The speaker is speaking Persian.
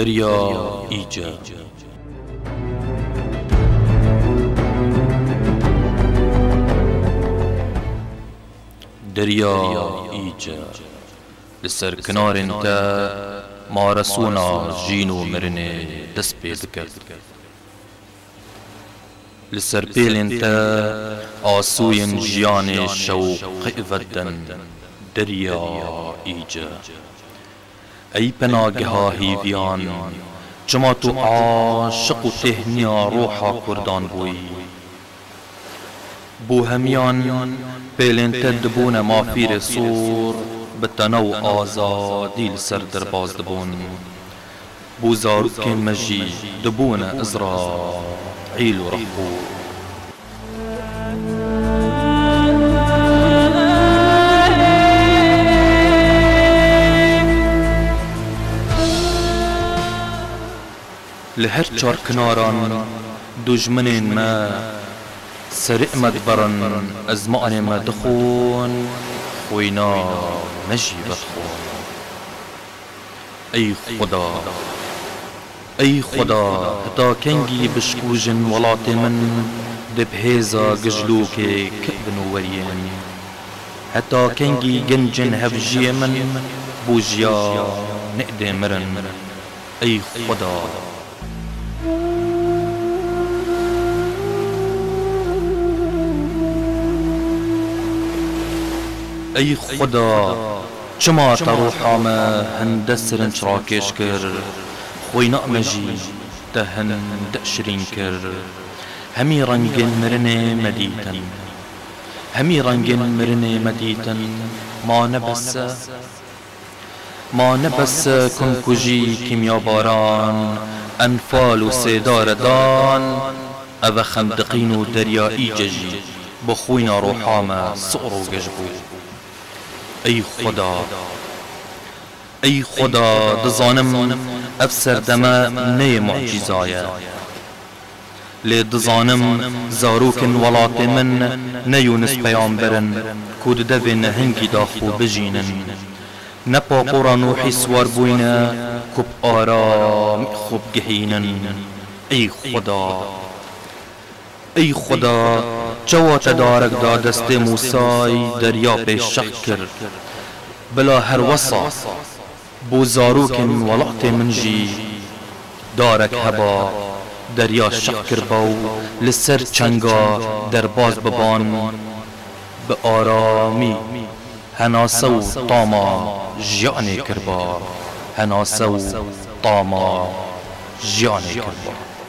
دریا ایجا دریا ایجا لسر کنار انتا ما رسونا جینو مرنه دست پید کرد لسر پیل انتا آسوین جیان شوق ودن دریا ایجا ای پناگها هیویان چما تو عاشق و تهنیا روحا کردان بوی بو همیان پیلن تدبون مافیر سور بتنو آزادی لسر درباز دبون بو زاروکن مجی دبون ازرائیل و رحبور لهر چار کناران دجمنین ما سرق مدبرن از معنی ما دخون خوینا مجی بدخون ای خدا هتا کنگی بشکوجن ولات من دبهیزا گجلوک کبن ورین هتا کنگی گنجن هفجی من بوجیا نقد مرن ای خدا ای خدا چما تروحا ما هندسرنچ راکش کر خوینا مجی تهند شرین کر همی رنگن مرنه مدیتن همی رنگن مرنه مدیتن ما نبس کن کجی کیمیا باران انفال و سیدار دان او خندقین و دریایی ججی بخوینا روحا ما صغر و گجبو ای خدا دزانم افسر دما نی معجزایا لی دزانم زاروکن ولات من نیونس پیامبرن کود دوین هنگی داخو بجینن نپا قرآن و حسوار بوینا کب آرام خوب گهینن ای خدا جوات دارک دا دست موسای دریا پیش شق کر بلا هر وصا بو زاروکن ولات منجی دارک هبا دریا شق کر باو لسر چنگا در باز ببان به آرامی هناسو طاما جیانی کر با هناسو طاما جیانی کر با